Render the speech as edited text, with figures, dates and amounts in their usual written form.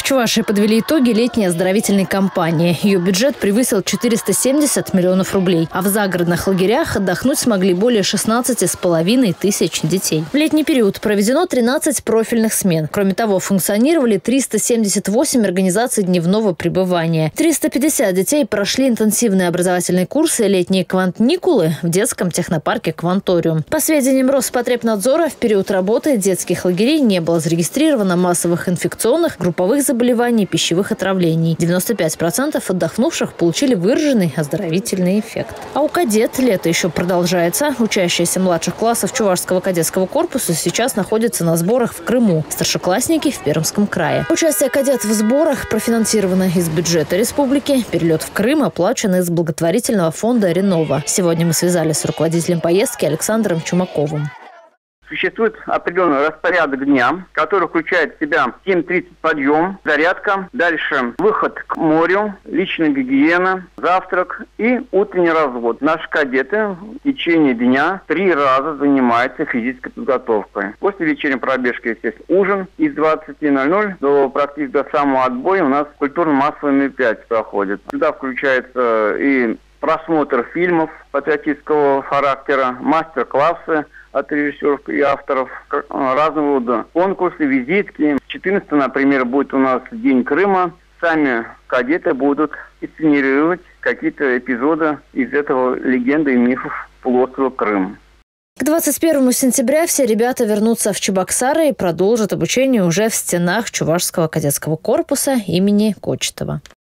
Чувашии подвели итоги летней оздоровительной кампании. Ее бюджет превысил 470 миллионов рублей. А в загородных лагерях отдохнуть смогли более 16,5 тысяч детей. В летний период проведено 13 профильных смен. Кроме того, функционировали 378 организаций дневного пребывания. 350 детей прошли интенсивные образовательные курсы «Летние квантникулы» в детском технопарке «Кванториум». По сведениям Роспотребнадзора, в период работы детских лагерей не было зарегистрировано массовых инфекционных, групповых заболеваний, пищевых отравлений. 95% отдохнувших получили выраженный оздоровительный эффект. А у кадет лето еще продолжается. Учащиеся младших классов Чувашского кадетского корпуса сейчас находятся на сборах в Крыму. Старшеклассники в Пермском крае. Участие кадет в сборах профинансировано из бюджета республики. Перелет в Крым оплачен из благотворительного фонда «Ренова». Сегодня мы связались с руководителем поездки Александром Чумаковым. Существует определенный распорядок дня, который включает в себя 7:30 подъем, зарядка, дальше выход к морю, личная гигиена, завтрак и утренний развод. Наши кадеты в течение дня 3 раза занимаются физической подготовкой. После вечерней пробежки, естественно, ужин из 20:00 до практически до самого отбоя у нас культурно-массовые мероприятия проходят. Сюда включается и просмотр фильмов патриотического характера, мастер-классы от режиссеров и авторов, разного рода конкурсы, визитки. 14, например, будет у нас День Крыма. Сами кадеты будут сценировать какие-то эпизоды из этого легенды и мифов полуострова Крым. К 21 сентября все ребята вернутся в Чебоксары и продолжат обучение уже в стенах Чувашского кадетского корпуса имени Кочетова.